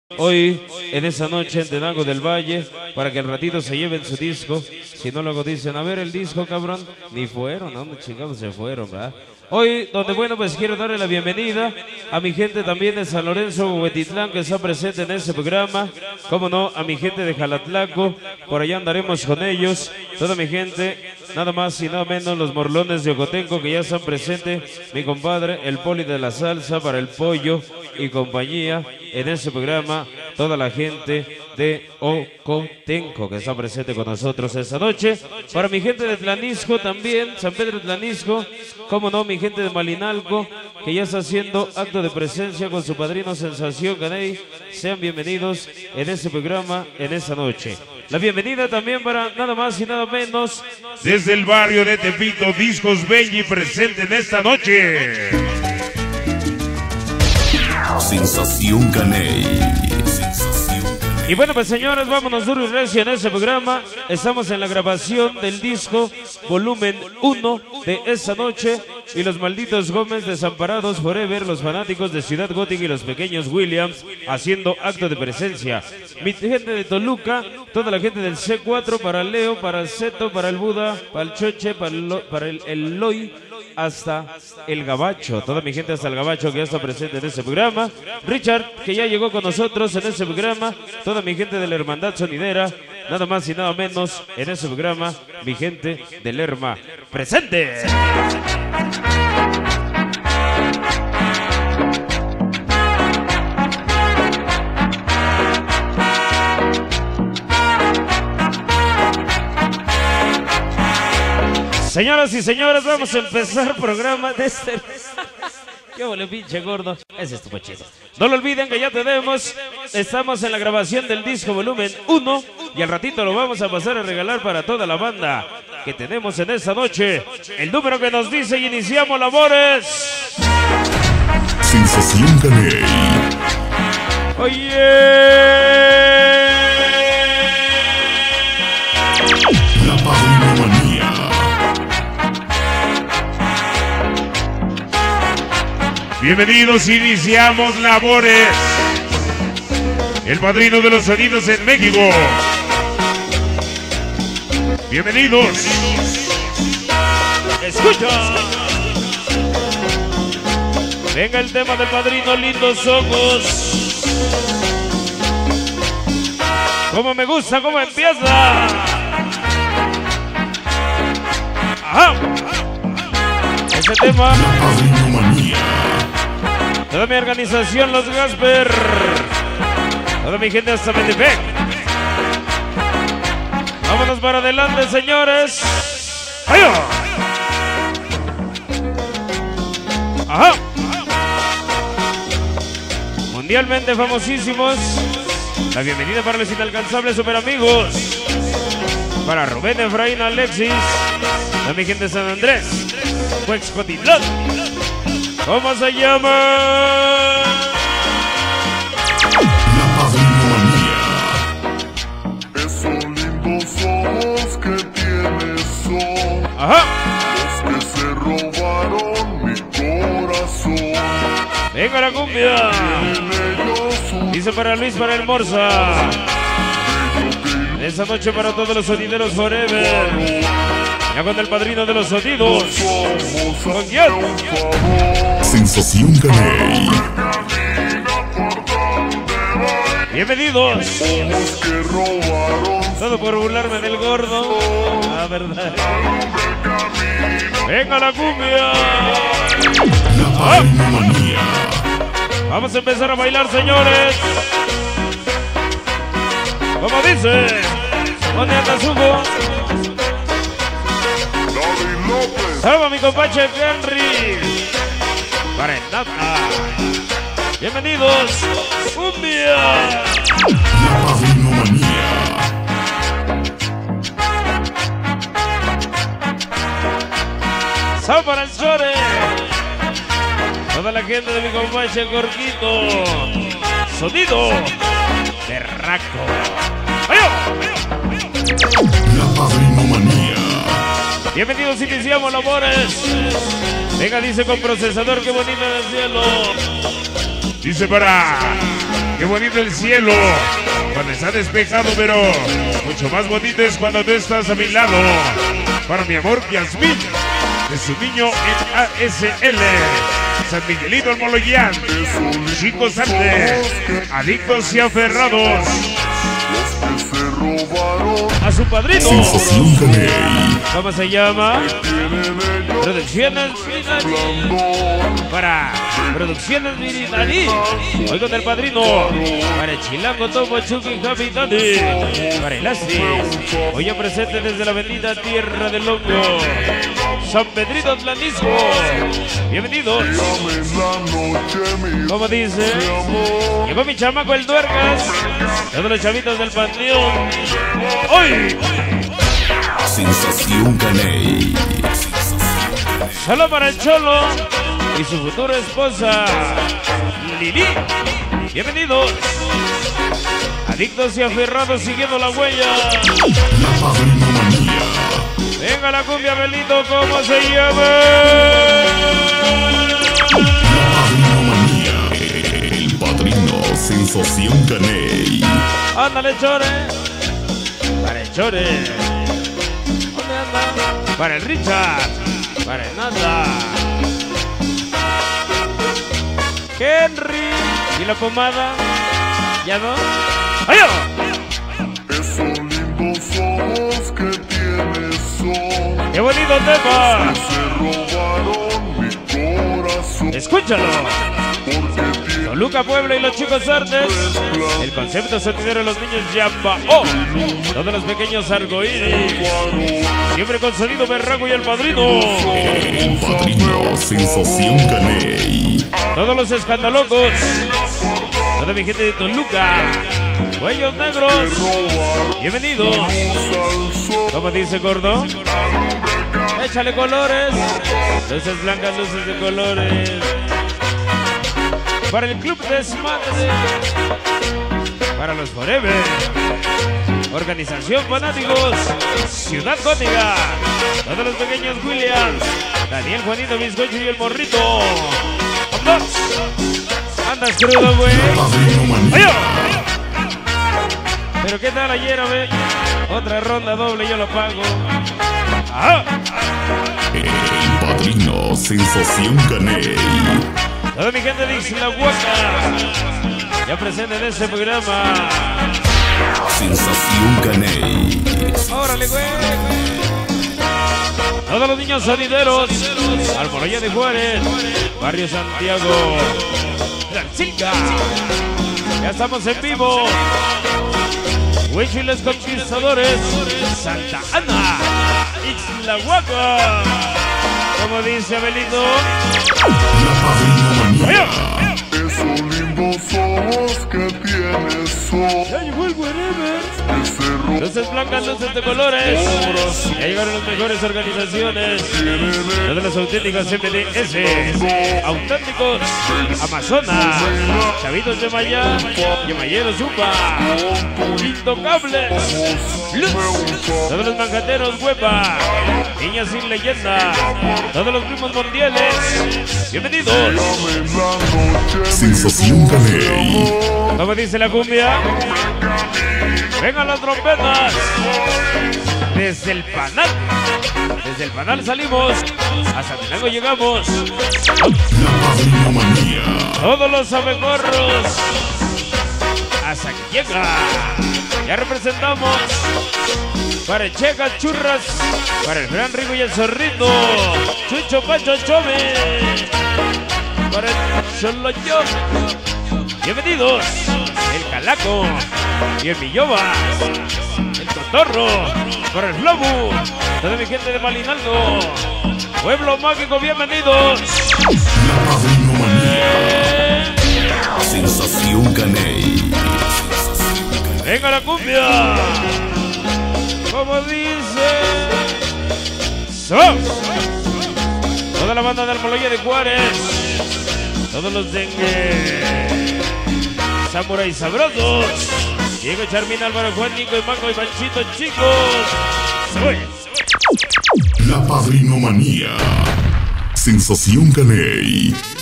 Hoy, en esa noche en Tenango del Valle, para que al ratito se lleven su disco. Si no, luego dicen, a ver el disco, cabrón. Ni fueron, ¿no? Chingados se fueron, ¿verdad? Hoy, donde bueno, pues quiero darle la bienvenida a mi gente también de San Lorenzo, Huetitlán, que está presente en este programa. Cómo no, a mi gente de Jalatlaco, por allá andaremos con ellos. Toda mi gente, nada más y nada menos, los morlones de Ocotenco, que ya están presentes. Mi compadre, el Poli de la Salsa, para el Pollo y compañía en este programa. Toda la gente de Ocotenco que está presente con nosotros esta noche. Para mi gente de Tlanisco también, San Pedro Tlanisco. Cómo no, mi gente de Malinalco, que ya está haciendo acto de presencia con su padrino Sensación Caney. Sean bienvenidos en este programa en esta noche. La bienvenida también para nada más y nada menos, desde el barrio de Tepito, Discos Benji, presente en esta noche. Sensación Caney. Y bueno, pues señores, vámonos duro y recio en este programa. Estamos en la grabación del disco volumen 1 de esta noche. Y los malditos Gómez desamparados forever, los fanáticos de Ciudad Gótica y los pequeños Williams haciendo acto de presencia. Mi gente de Toluca, toda la gente del C4, para el Leo, para el Zeto, para el Buda, para el Choche, para el Loy, hasta el Gabacho, toda mi gente hasta el Gabacho que ya está presente en este programa. Richard, que ya llegó con nosotros en este programa. Toda mi gente de la Hermandad Sonidera, nada más y nada menos en este programa. Mi gente del Lerma, presente. Señoras y señores, vamos a empezar programa de este... ¡Qué vole, pinche gordo! Ese es tu pochito. No lo olviden que ya tenemos, estamos en la grabación del disco volumen 1 y al ratito lo vamos a pasar a regalar para toda la banda que tenemos en esta noche. El número que nos dice y iniciamos labores. Sensación Caney. Oye. La Padrinomanía. Bienvenidos, iniciamos labores. El padrino de los sonidos en México. Bienvenidos. Escucha. Venga el tema del padrino, lindos ojos. Como me gusta, cómo empieza. Ajá. Ese tema. La Padrinomanía. Toda mi organización, los Gasper. Toda mi gente hasta Metepec. Vámonos para adelante, señores. ¡Ayo! Ajá. Mundialmente famosísimos. La bienvenida para los inalcanzables super amigos. Para Rubén, Efraín, Alexis. Toda mi gente de San Andrés. Huexcotitlán. ¿Cómo se llama? La Padrinomanía. Esos lindos ojos que tienes son Ajá. los que se robaron mi corazón. Venga la cumbia. En ellos un Dice para Luis, para el Morsa. Esa noche para todos los sonideros forever. Ya con el padrino de los sonidos. ¿Con quién? un favor. Sensación Caney. Camina por donde voy. Bienvenidos. Ojos que robaron Todo por burlarme del gordo. Ah, verdad. hombre camino. Venga la cumbia. La Padrinomanía. Vamos a empezar a bailar, señores. Como dice. ¿Dónde andas, Hugo? David López. Salva mi compache Henry. Para el Nata. Bienvenidos. Cumbia. La Padrinomanía. Salva para el Chore. Toda la gente de mi compache Gorquito. Sonido. Berraco. ¡Ayo! La Padrinomanía. Bienvenidos, iniciamos labores. Venga, dice con procesador, qué bonito en el cielo. Dice para Qué bonito el cielo cuando está despejado, pero mucho más bonito es cuando tú estás a mi lado. Para mi amor Yasmín, de su niño en ASL. San Miguelito el Moloyán, chicos antes, adictos y aferrados a su padrino. Sensación Caney. ¿Cómo se llama? Producciones Militarí. Para Producciones Militarí. Hoy con el padrino. Para el Chilango, Topo, Chucky, Capitani. Para el Astis. Hoy ya presente desde la bendita tierra del Hongo. San Pedrito Atlanisco. Bienvenidos. Como dice, llegó mi chamaco el Duergas. Todos los chavitos del panteón. ¡Hoy! Sensación Caney. Solo para el Cholo y su futura esposa, Lili. Bienvenidos. Adictos y aferrados siguiendo la huella. La Padrinomanía. Venga la cumbia, Belito, ¿cómo se llama? La Padrinomanía. El padrino Sensación Caney. Ándale, Chore. Para el Chore. ¿Dónde anda? Para el Richard. Para el Nanda. Henry. ¿Y la pomada? ¿Ya no? ¡Ay! Esos lindos ojos que tienes son ¡Qué bonito tema! se robaron mi corazón. Escúchalo. Porque tienes Toluca, Puebla y los chicos artes. El concepto sonidero de los niños Yamba. ¡Oh! Todos los pequeños arcoíris. Siempre con sonido berraco y el padrino. El padrino Sensación Caney. Todos los escandalocos. Toda mi gente de Toluca. Cuellos negros. Bienvenidos. ¿Cómo dice Gordo? Échale colores. Luces blancas, luces de colores. Para el Club Desmadre. Para los Forever. Organización Fanáticos. Ciudad Gótica. Todos los pequeños Williams. Daniel, Juanito, Bizcocho y el Morrito. ¡Vámonos! Andas crudo, güey. La Padrinomanía. ¡Ay! Pero qué tal ayer, a ver. Otra ronda doble, yo lo pago. ¡Ah! El padrino Sensación Caney. Toda mi gente de Ixtlahuaca. Ya presente en este programa. Sensación Caney. ¡Órale, güey! Todos los niños sonideros. Almoloya de Juárez. Barrio Santiago. Tlaxilca. Ya estamos en vivo. Huicho y los Conquistadores. Santa Ana. Ixtlahuaca. Como dice Abelito. La Padrinomanía. esos lindos ojos que tienes son Ya llegó el wherever. que se robaron. Luces blancas, luces de colores. Ya llegaron las mejores organizaciones. Todas las auténticas MDS. Auténticos Amazonas. Chavitos de Maya. Yemayeros Zumba. Intocables. Luz. Todos los manjateros Huepa. Niñas sin leyenda. Todos los primos mundiales. Bienvenidos. Sensación Caney. ¿Cómo dice la cumbia? Vengan las trompetas. Desde el Panal. Desde el Panal salimos. A Santiago llegamos. La Padrinomanía. Todos los abejorros. Hasta que llega. Ya representamos. Para el Checa Churras. Para el Gran Rico y el Zorrito. Chucho Pacho Chome. Para el Choloyón. Bienvenidos. El Calaco. Y el Millobas. El Cotorro. Para el Flobu. Toda mi gente de Malinaldo. Pueblo Mágico, bienvenidos. La Padrinomanía. Sensación Caney. Venga la cumbia. Como dice. Toda la banda de Almoloya de Juárez. Todos los dengue. Samurai sabrosos. Diego, Charmín, Álvaro, Juan, Nico, y Mango y Panchito, chicos. La Padrinomanía. Sensación Caney.